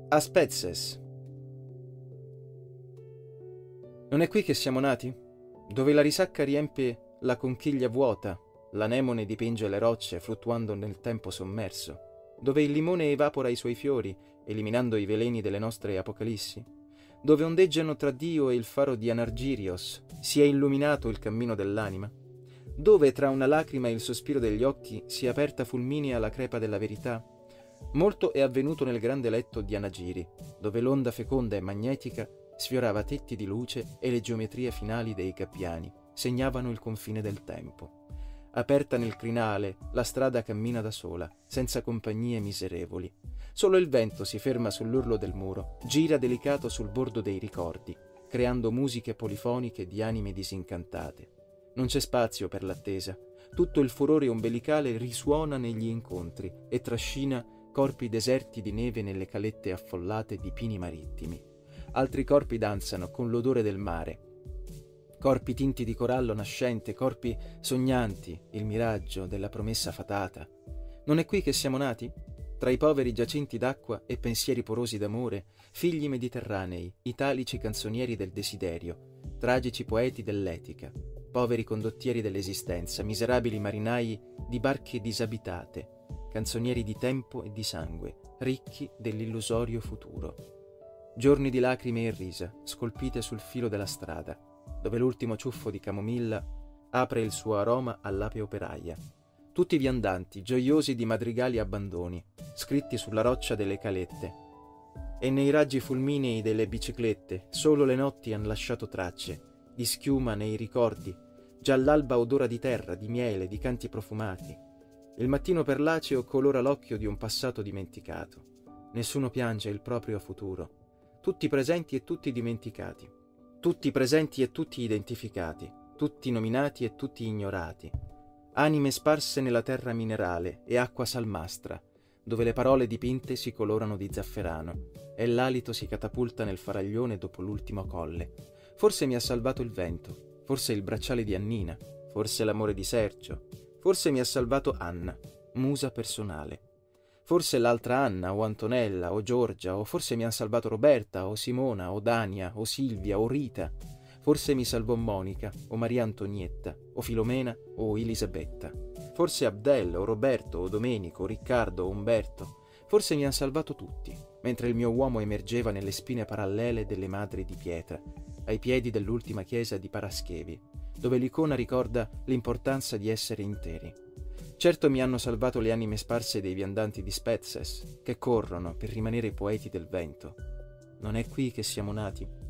A Spetses. Non è qui che siamo nati? Dove la risacca riempie la conchiglia vuota, l'anemone dipinge le rocce fluttuando nel tempo sommerso, dove il limone evapora i suoi fiori, eliminando i veleni delle nostre apocalissi, dove ondeggiano tra Dio e il faro di Anargirios si è illuminato il cammino dell'anima, dove tra una lacrima e il sospiro degli occhi si è aperta fulminea la crepa della verità. Molto è avvenuto nel grande letto di Anagiri, dove l'onda feconda e magnetica sfiorava tetti di luce e le geometrie finali dei gabbiani segnavano il confine del tempo. Aperta nel crinale, la strada cammina da sola, senza compagnie miserevoli. Solo il vento si ferma sull'orlo del muro, gira delicato sul bordo dei ricordi, creando musiche polifoniche di anime disincantate. Non c'è spazio per l'attesa. Tutto il furore ombelicale risuona negli incontri e trascina corpi deserti di neve nelle calette affollate di pini marittimi. Altri corpi danzano con l'odore del mare. Corpi tinti di corallo nascente, corpi sognanti, il miraggio della promessa fatata. Non è qui che siamo nati? Tra i poveri giacinti d'acqua e pensieri porosi d'amore, figli mediterranei, italici canzonieri del desiderio, tragici poeti dell'etica, poveri condottieri dell'esistenza, miserabili marinai di barche disabitate, canzonieri di tempo e di sangue, ricchi dell'illusorio futuro. Giorni di lacrime e risa, scolpite sul filo della strada, dove l'ultimo ciuffo di camomilla apre il suo aroma all'ape operaia. Tutti viandanti, gioiosi di madrigali abbandoni, scritti sulla roccia delle calette. E nei raggi fulminei delle biciclette, solo le notti han lasciato tracce, di schiuma nei ricordi, già l'alba odora di terra, di miele, di canti profumati. Il mattino perlaceo colora l'occhio di un passato dimenticato. Nessuno piange il proprio futuro. Tutti presenti e tutti dimenticati. Tutti presenti e tutti identificati. Tutti nominati e tutti ignorati. Anime sparse nella terra minerale e acqua salmastra, dove le parole dipinte si colorano di zafferano e l'alito si catapulta nel faraglione dopo l'ultimo colle. Forse mi ha salvato il vento, forse il bracciale di Annina, forse l'amore di Sergio. Forse mi ha salvato Anna, musa personale. Forse l'altra Anna, o Antonella, o Giorgia, o forse mi ha salvato Roberta, o Simona, o Dania, o Silvia, o Rita. Forse mi salvò Monica, o Maria Antonietta, o Filomena, o Elisabetta. Forse Abdel, o Roberto, o Domenico, o Riccardo, o Umberto. Forse mi ha salvato tutti, mentre il mio uomo emergeva nelle spine parallele delle madri di pietra, ai piedi dell'ultima chiesa di Paraschevi, dove l'icona ricorda l'importanza di essere interi. Certo mi hanno salvato le anime sparse dei viandanti di Spetses, che corrono per rimanere poeti del vento. Non è qui che siamo nati?